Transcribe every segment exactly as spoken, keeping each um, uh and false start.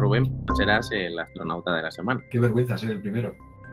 Rubén, serás el astronauta de la semana. Qué vergüenza ser el primero.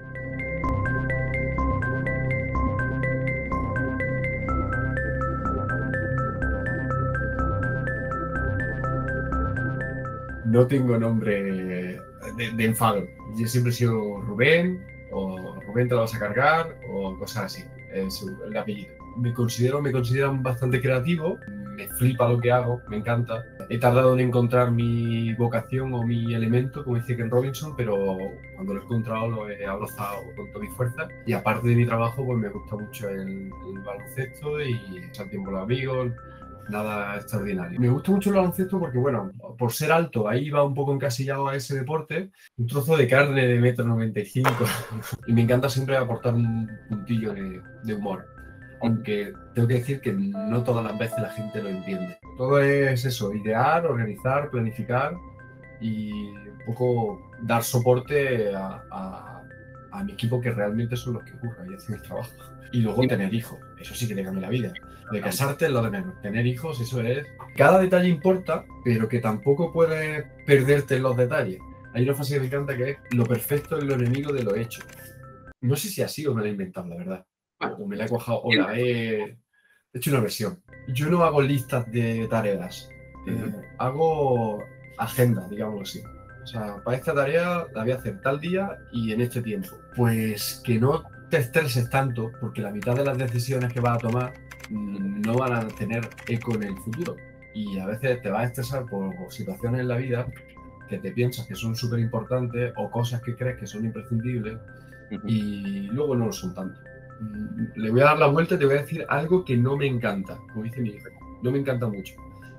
No tengo nombre de, de enfado. Yo siempre he sido Rubén, o Rubén te lo vas a cargar, o cosas así. Es el apellido. Me considero, me consideran bastante creativo, me flipa lo que hago, me encanta. He tardado en encontrar mi vocación o mi elemento, como dice Ken Robinson, pero cuando lo he encontrado lo he abrazado con toda mi fuerza. Y aparte de mi trabajo, pues me gusta mucho el, el baloncesto y echar tiempo con los amigos. Nada extraordinario. Me gusta mucho el baloncesto porque, bueno, por ser alto, ahí va un poco encasillado a ese deporte. Un trozo de carne de metro noventa y cinco. Y me encanta siempre aportar un puntillo de, de humor. Aunque tengo que decir que no todas las veces la gente lo entiende. Todo es eso, idear, organizar, planificar y un poco dar soporte a, a, a mi equipo, que realmente son los que curran y hacen el trabajo. Y luego tener hijos, eso sí que te cambia la vida. De casarte es lo de menos. Tener hijos, eso es. Cada detalle importa, pero que tampoco puedes perderte en los detalles. Hay una frase que me encanta que es: lo perfecto es lo enemigo de lo hecho. No sé si así o me la he inventado, la verdad. O me la he cuajado o la he hecho una versión. Yo no hago listas de tareas. Eh, hago agendas, digámoslo así. O sea, para esta tarea la voy a hacer tal día y en este tiempo. Pues que no te estreses tanto, porque la mitad de las decisiones que vas a tomar no van a tener eco en el futuro. Y a veces te vas a estresar por situaciones en la vida que te piensas que son súper importantes o cosas que crees que son imprescindibles y luego no lo son tanto. Le voy a dar la vuelta y te voy a decir algo que no me encanta, como dice mi hijo. No me encanta mucho.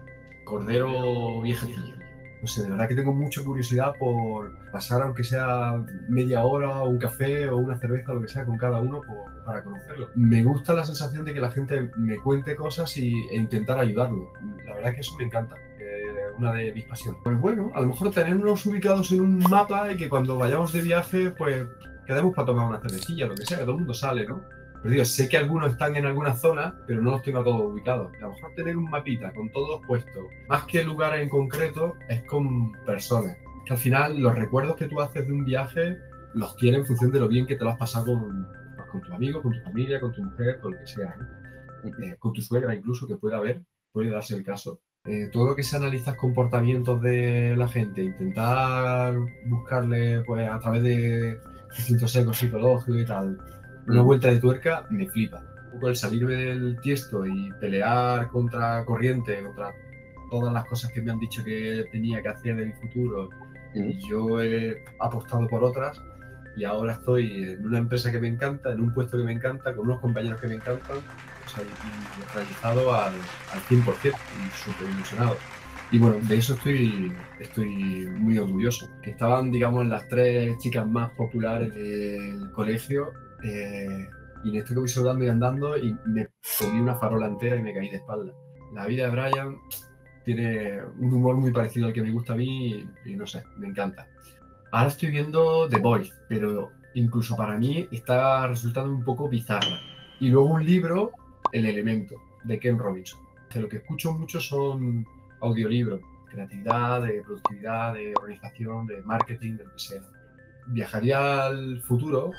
Cordero viejecillo. No sé, de verdad que tengo mucha curiosidad por pasar, aunque sea media hora, o un café o una cerveza, lo que sea, con cada uno por, para conocerlo. Me gusta la sensación de que la gente me cuente cosas y, e intentar ayudarlo. La verdad que eso me encanta. Una de mis pasiones. Pues bueno, a lo mejor tenernos ubicados en un mapa y que cuando vayamos de viaje, pues quedemos para tomar una cervecilla, lo que sea, que todo el mundo sale, ¿no? Pero digo, sé que algunos están en alguna zona, pero no los tengo a todos ubicados. A lo mejor tener un mapita con todos puestos, más que lugares en concreto, es con personas. Que al final los recuerdos que tú haces de un viaje los tienes en función de lo bien que te lo has pasado con, pues, con tu amigo, con tu familia, con tu mujer, con lo que sea, ¿no? Eh, con tu suegra incluso, que puede haber, puede darse el caso. Eh, todo lo que se analiza comportamientos de la gente, intentar buscarle, pues, a través de distintos ecos psicológicos y tal, una vuelta de tuerca, me flipa. Un poco el salirme del tiesto y pelear contra corriente, contra todas las cosas que me han dicho que tenía que hacer de mi futuro, y yo he apostado por otras, y ahora estoy en una empresa que me encanta, en un puesto que me encanta, con unos compañeros que me encantan, o sea, y realizado al, al cien por ciento y súper ilusionado. Y bueno, de eso estoy, estoy muy orgulloso. Que estaban, digamos, las tres chicas más populares del colegio, eh, y en esto que voy saludando y andando, y me comí una farola entera y me caí de espalda. La vida de Brian tiene un humor muy parecido al que me gusta a mí y, y no sé, me encanta. Ahora estoy viendo The Boys, pero incluso para mí está resultando un poco bizarra. Y luego un libro, El Elemento, de Ken Robinson. Que lo que escucho mucho son audiolibros, creatividad, de productividad, de organización, de marketing, de lo que sea. Viajaría al futuro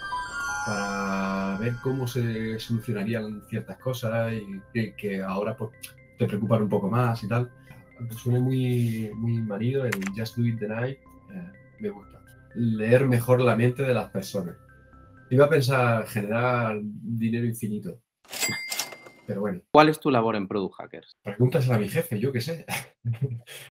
para ver cómo se solucionarían ciertas cosas y que, que ahora pues, te preocupan un poco más y tal. Suena muy, muy manido el Just Do It the Night, eh, me gusta. Leer mejor la mente de las personas. Iba a pensar generar dinero infinito, pero bueno. ¿Cuál es tu labor en Product Hackers? Pregúntasela a mi jefe, yo qué sé.